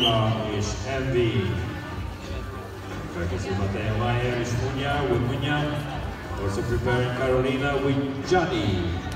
Attila és Envy. Következő Matej Mayer és Munya with Munya. Also preparing Carolina with Johnny.